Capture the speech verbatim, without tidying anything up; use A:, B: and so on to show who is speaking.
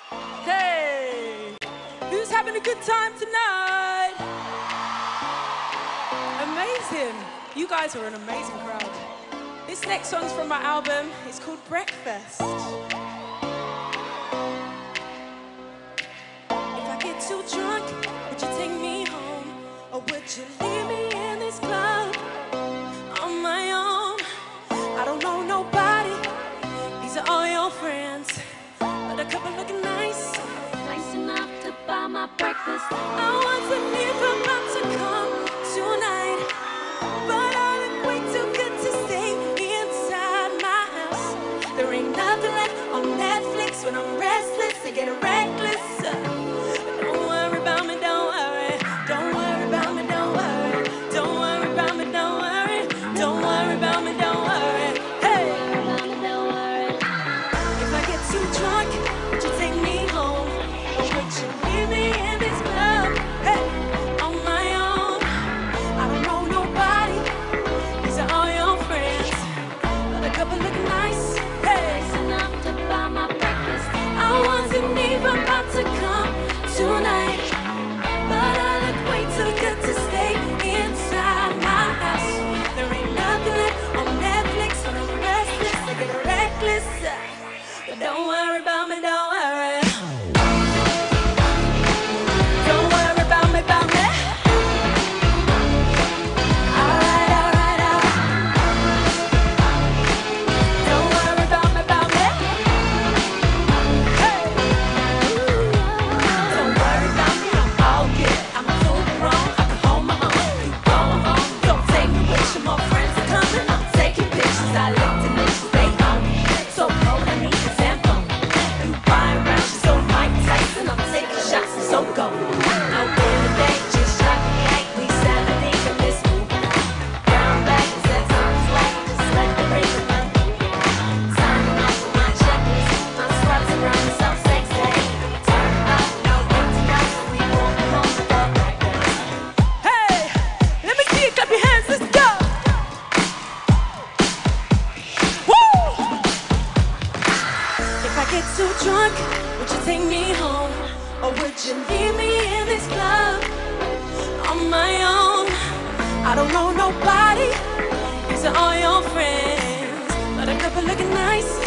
A: Hey, who's having a good time tonight? Amazing. You guys are an amazing crowd. This next song's from my album. It's called Breakfast. If I get too drunk, would you take me home? Or would you leave me in this club on my own? I don't know nobody. These are all your friends. But a couple looking nice.
B: Nice enough to buy my breakfast.
A: I wasn't even about to come tonight, but I look way too good to stay inside my house. There ain't nothing left on Netflix when I'm restless and get reckless. Don't worry about me, don't worry. Don't worry about me, don't worry. Don't worry about me, don't worry. Don't worry about me, don't worry. Hey,
B: Don't worry.
A: if I get too drunk, would you take me home? Or would you leave me in this club? Hey, on my own. I don't know nobody. These are all your friends. But a couple look nice. Hey,
B: Nice enough to buy my breakfast.
A: I wasn't even about to come tonight, but I look way too good to stay inside my house. There ain't nothing left on Netflix when I'm restless. I get reckless. But don't worry about me, don't worry. Don't worry about me, about me. Alright, alright, alright. Don't worry about me, about me. Hey. Don't worry about me, I'm all good. I'm too grown, I can hold my own. You go home, don't take me with you. My friends are coming, I'm taking pictures. I look delicious, they own me. So cold, I need the tempo. You buying rounds, so Mike Tyson. I'm taking shots, so go. Out there today, just shot the cake. We seventeen from this movie. Brown bag, is that something swag? Just let the rain run. Signing off on my checklist. My scrubs around, so sexy. Turn up, no internet. We won't home for breakfast. Hey, let me see you clap your hands, let's go. Woo! If I get too drunk, would you take me home? Or would you leave me in this club on my own? I don't know nobody. These are all your friends, but a couple looking nice.